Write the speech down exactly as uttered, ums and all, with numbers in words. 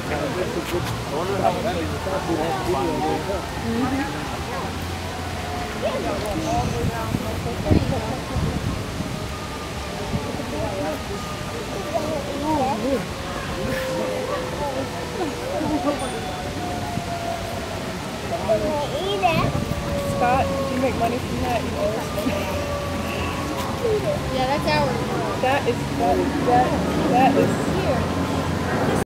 Scott, did you make money from that? Yeah, that's ours. That is that is that that is here.